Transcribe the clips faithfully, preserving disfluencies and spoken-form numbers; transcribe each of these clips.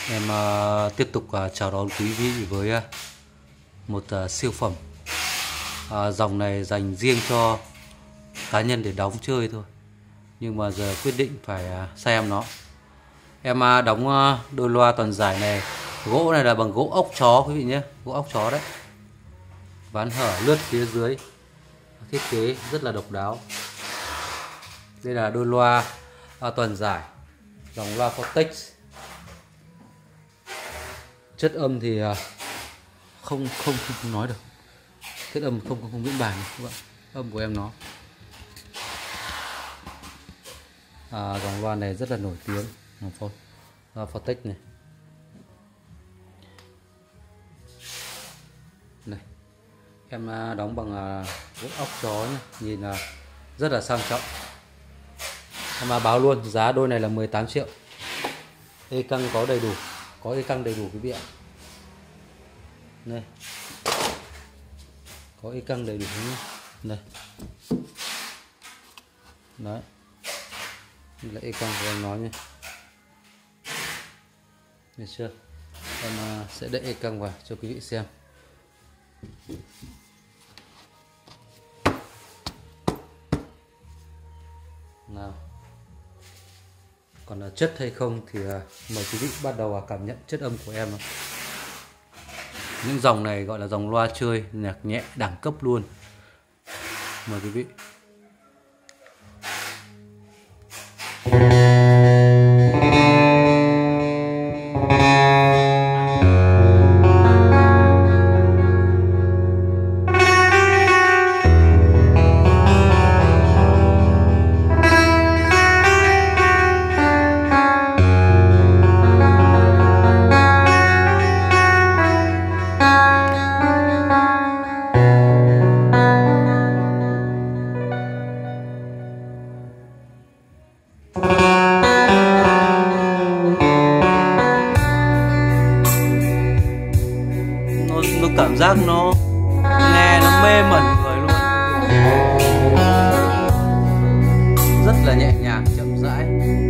Em uh, tiếp tục uh, chào đón quý vị với uh, một uh, siêu phẩm. uh, Dòng này dành riêng cho cá nhân để đóng chơi thôi, nhưng mà giờ quyết định phải uh, xem nó. Em uh, đóng uh, đôi loa toàn giải này. Gỗ này là bằng gỗ ốc chó quý vị nhé, gỗ ốc chó đấy, ván hở lướt phía dưới, thiết kế rất là độc đáo. Đây là đôi loa uh, toàn giải dòng loa Vortex. Chất âm thì không không không, không nói được. Chất âm không không, không miễn bàn các bạn. Âm của em nó à, dòng loa này rất là nổi tiếng, loa Vortex này. Này, em đóng bằng gỗ ốc chó nhé, nhìn là rất là sang trọng. Em báo luôn giá đôi này là mười tám triệu. E căng có đầy đủ, có e căng đầy đủ quý vị ạ. Đây, có e căng đầy đủ nhé. Đây, đấy, đây là e căng của em nói nhé. Được chưa? Em sẽ đậy e căng vào cho quý vị xem. Nào, còn là chất hay không thì mời quý vị bắt đầu cảm nhận chất âm của em. Những dòng này gọi là dòng loa chơi nhạc nhẹ đẳng cấp luôn. Mời quý vị. Nó cảm giác nó nghe nó mê mẩn người luôn, rất là nhẹ nhàng chậm rãi.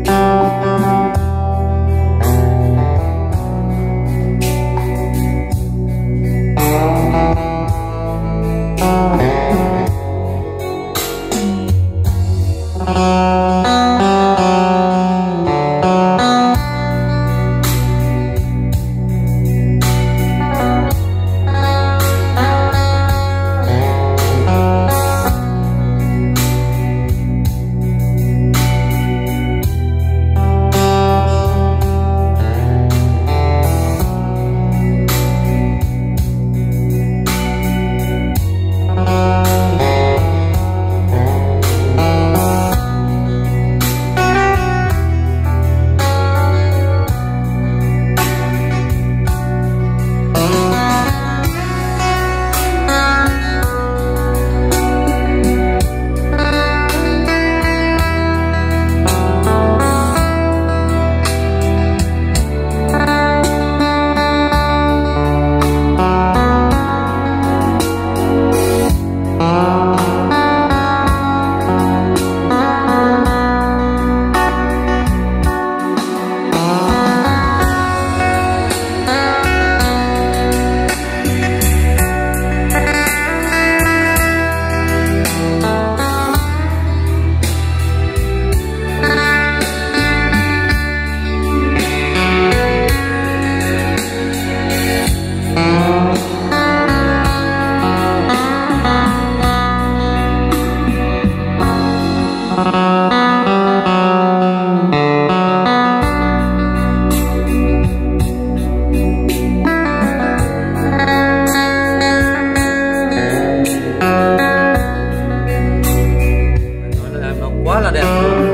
Quá là đẹp luôn.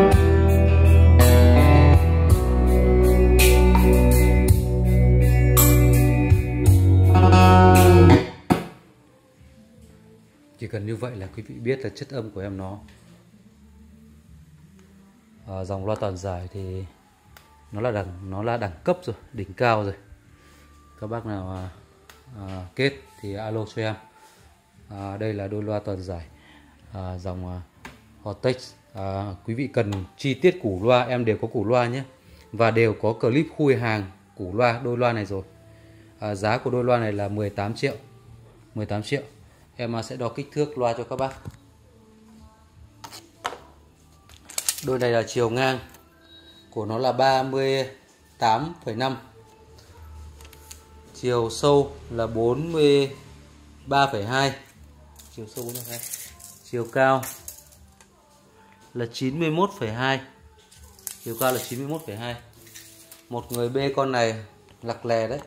Chỉ cần như vậy là quý vị biết là chất âm của em nó. À, dòng loa toàn giải thì nó là đẳng nó là đẳng cấp rồi, đỉnh cao rồi. Các bác nào à, à, kết thì alo cho em. À, đây là đôi loa toàn giải à, dòng à, Vortex. À, quý vị cần chi tiết củ loa em đều có củ loa nhé, và đều có clip khui hàng củ loa, đôi loa này rồi. à, Giá của đôi loa này là mười tám triệu. mười tám triệu. Em sẽ đo kích thước loa cho các bác. Đôi này là chiều ngang của nó là ba mươi tám phẩy năm, chiều sâu là bốn mươi ba phẩy hai, chiều sâu bốn mươi ba phẩy hai, chiều cao là chín mươi mốt phẩy hai, chiều cao là chín mươi mốt phẩy hai. Một người bê con này lặc lè đấy,